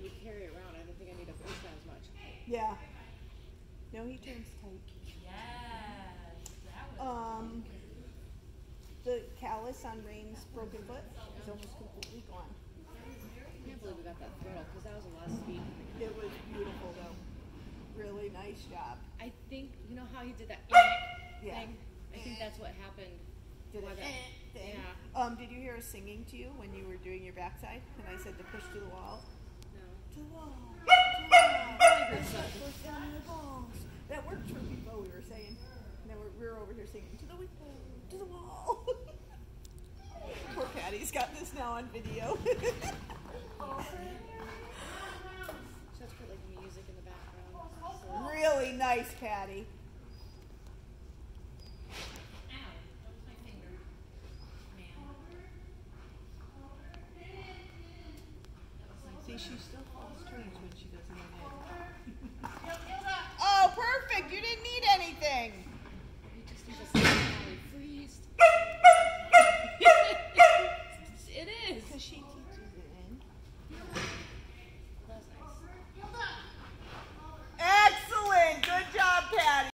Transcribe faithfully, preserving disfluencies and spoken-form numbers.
would carry it around. I don't think I need to push that as much. Yeah. No, he turns tight. Yes, that was Um, the callus on Rain's broken foot is almost completely gone. I can't believe we got that throttle because that was a lot of speed. It was beautiful though. Really nice job. I think, you know how he did that Yeah. thing? I think that's what happened. Did Why it that- thing. Yeah. Um, did you hear us singing to you when you were doing your backside? And I said to push to the wall. No. To the wall. To the wall. Good stuff. Push down the balls. That worked for people, we were saying. And then we're, we were over here singing to the window, to the wall. Poor Patty's got this now on video. Just put like music in the background. So. Really nice, Patty. Ow, that was my finger. Man. See, she still falls turns when she doesn't know that.